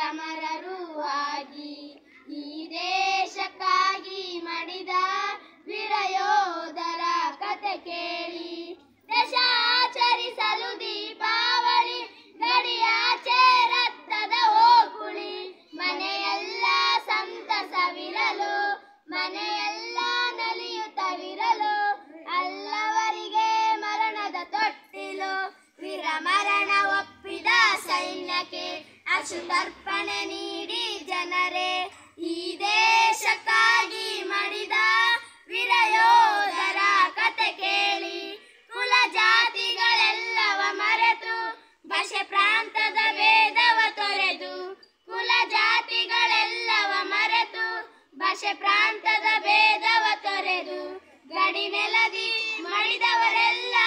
ಅಮರರು ಆಗಿ ಈ ದೇಶಕ್ಕಾಗಿ ಮಡಿದ ವೀರಯೋಧರ ಕತೆ ಕೇಳಿ ದೇಶ ಆಚರಿಸಲು ದೀಪಾವಳಿ ಗಡಿಯಾಚೆ ರಕ್ತದ ಓಕುಳಿ ಮನೆಯೆಲ್ಲ ಸಂತಸವಿರಲು ಮನೆಯೆಲ್ಲ ನಲಿಯುತ್ತವಿರಲು ಅಲ್ಲವರಿಗೆ ಮರಣದ ತೊಟ್ಟಿಲು ವೀರಮರಣ ಒಪ್ಪಿದ ಸೈನ್ಯಕ್ಕೆ ಅಶ್ರುತರ್ಪಣೆ ನೀಡಿ ಜನರೇ ಈ ದೇಶಕ್ಕಾಗಿ ಮಡಿದ ವೀರಯೋಧರ ಕತೆ ಕೇಳಿ ಕುಲ ಜಾತಿಗಳೆಲ್ಲವ ಮರೆತು ಭಾಷೆ ಪ್ರಾಂತದ ಭೇದವ ತೊರೆದು ಕುಲ ಜಾತಿಗಳೆಲ್ಲವ ಮರೆತು ಭಾಷೆ ಪ್ರಾಂತದ ಭೇದವ ತೊರೆದು ಗಡಿ ನೆಲದಿ ಮಡಿದವರೆಲ್ಲ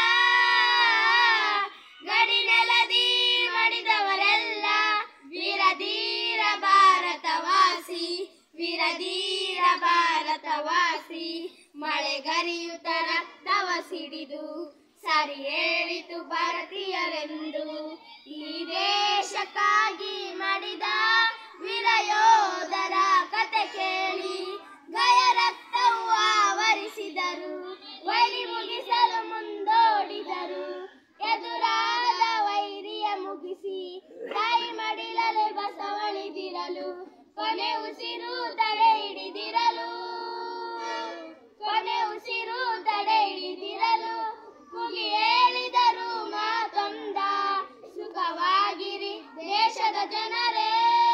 ಗಡಿ ನೆಲದಿ ಮಡಿದವರೆಲ್ಲ ವೀರಧೀರ ಭಾರತವಾಸಿ ವೀರಧೀರ ಭಾರತವಾಸಿ ಮಳೆಗರಿಯುತ್ತ ರಕ್ತವ ಸಿಡಿದು ಸರಿ ಹೇಳಿತು ಭಾರತೀಯರೆಂದು ಈ ದೇಶಕ್ಕಾಗಿ ಮಡಿದ ವೀರಯೋಧರ ಕತೆ ಕೇಳಿ ಗಯ ರಕ್ತವು ಆವರಿಸಿದರು ವೈರಿ ಮುಗಿಸಲು ಮುಂದೋಡಿದರು ಎದುರಾದ ವೈರಿಯ ಮುಗಿಸಿ ತಾಯಿ ಮಡಿಲಲೆ ಬಸವಳಿದಿರಲು ಕೊನೆ ಉಸಿರು ತಡೆ ಹಿಡಿದಿರಲು ಕೊನೆ ಉಸಿರು ತಡೆ ಹಿಡಿದಿರಲು ಮುಗಿ ಹೇಳಿದರು ಮಾತೊಂದ ಸುಖವಾಗಿರಿ ದೇಶದ ಜನರೇ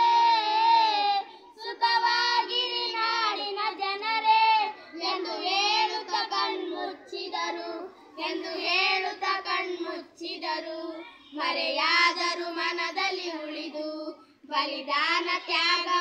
ಸುಖವಾಗಿರಿ ನಾಡಿನ ಜನರೇ ಎಂದು ಹೇಳುತ್ತ ಕಣ್ಮುಚ್ಚಿದರು ಎಂದು ಹೇಳುತ್ತ ಕಣ್ಮುಚ್ಚಿದರು ಮರೆಯಾದರು ಮನದಲ್ಲಿ ಉಳಿದು ಬಲಿದಾನ ತ್ಯಾಗ